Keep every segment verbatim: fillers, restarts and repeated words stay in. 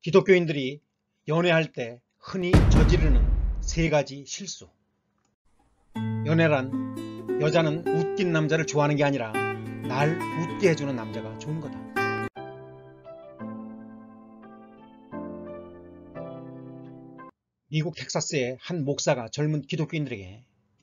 기독교인들이 연애할 때 흔히 저지르는 세 가지 실수. 연애란 여자는 웃긴 남자를 좋아하는 게 아니라 날 웃게 해주는 남자가 좋은 거다. 미국 텍사스의 한 목사가 젊은 기독교인들에게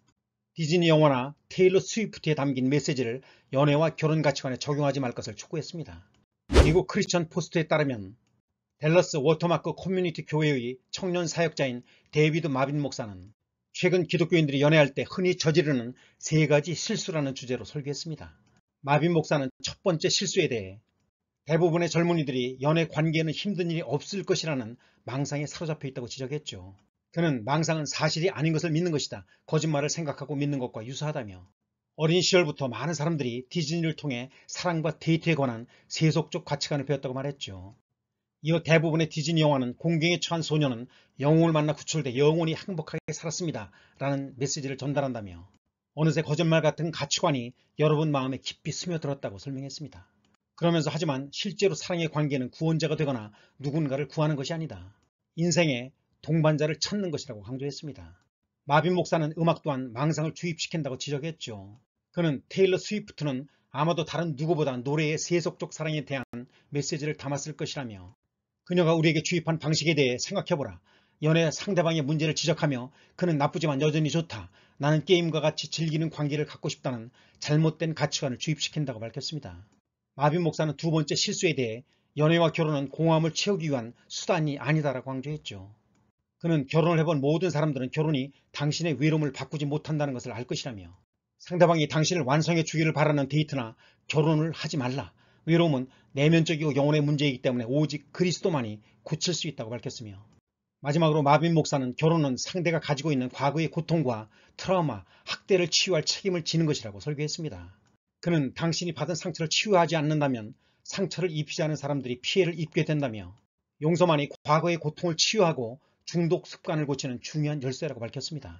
디즈니 영화나 테일러 스위프트에 담긴 메시지를 연애와 결혼 가치관에 적용하지 말 것을 촉구했습니다. 미국 크리스천 포스트에 따르면 댈러스 워터마크 커뮤니티 교회의 청년 사역자인 데이비드 마빈 목사는 최근 기독교인들이 연애할 때 흔히 저지르는 세 가지 실수라는 주제로 설교했습니다. 마빈 목사는 첫 번째 실수에 대해 대부분의 젊은이들이 연애 관계에는 힘든 일이 없을 것이라는 망상에 사로잡혀 있다고 지적했죠. 그는 망상은 사실이 아닌 것을 믿는 것이다. 거짓말을 생각하고 믿는 것과 유사하다며 어린 시절부터 많은 사람들이 디즈니를 통해 사랑과 데이트에 관한 세속적 가치관을 배웠다고 말했죠. 이어 대부분의 디즈니 영화는 공경에 처한 소녀는 영웅을 만나 구출돼 영원히 행복하게 살았습니다 라는 메시지를 전달한다며 어느새 거짓말 같은 가치관이 여러분 마음에 깊이 스며들었다고 설명했습니다. 그러면서 하지만 실제로 사랑의 관계는 구원자가 되거나 누군가를 구하는 것이 아니다. 인생의 동반자를 찾는 것이라고 강조했습니다. 마빈 목사는 음악 또한 망상을 주입시킨다고 지적했죠. 그는 테일러 스위프트는 아마도 다른 누구보다 노래의 세속적 사랑에 대한 메시지를 담았을 것이라며 그녀가 우리에게 주입한 방식에 대해 생각해보라. 연애 상대방의 문제를 지적하며 그는 나쁘지만 여전히 좋다. 나는 게임과 같이 즐기는 관계를 갖고 싶다는 잘못된 가치관을 주입시킨다고 밝혔습니다. 마빈 목사는 두 번째 실수에 대해 연애와 결혼은 공허함을 채우기 위한 수단이 아니다라고 강조했죠. 그는 결혼을 해본 모든 사람들은 결혼이 당신의 외로움을 바꾸지 못한다는 것을 알 것이라며 상대방이 당신을 완성해 주기를 바라는 데이트나 결혼을 하지 말라. 외로움은 내면적이고 영혼의 문제이기 때문에 오직 그리스도만이 고칠 수 있다고 밝혔으며 마지막으로 마빈 목사는 결혼은 상대가 가지고 있는 과거의 고통과 트라우마, 학대를 치유할 책임을 지는 것이라고 설교했습니다. 그는 당신이 받은 상처를 치유하지 않는다면 상처를 입히지 않은 사람들이 피해를 입게 된다며 용서만이 과거의 고통을 치유하고 중독 습관을 고치는 중요한 열쇠라고 밝혔습니다.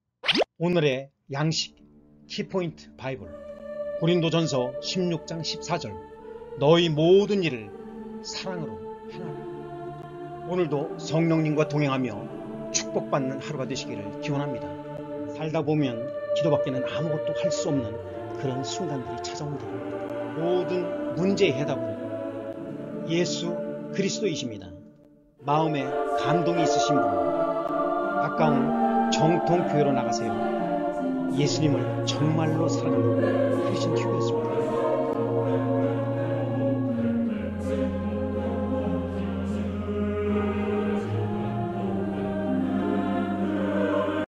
오늘의 양식 키포인트 바이블 고린도전서 십육 장 십사 절 너희 모든 일을 사랑으로 행하라. 오늘도 성령님과 동행하며 축복받는 하루가 되시기를 기원합니다. 살다 보면 기도밖에는 아무것도 할 수 없는 그런 순간들이 찾아옵니다. 모든 문제의 해답은 예수 그리스도이십니다. 마음에 감동이 있으신 분, 가까운 정통교회로 나가세요. 예수님을 정말로 사랑합니다.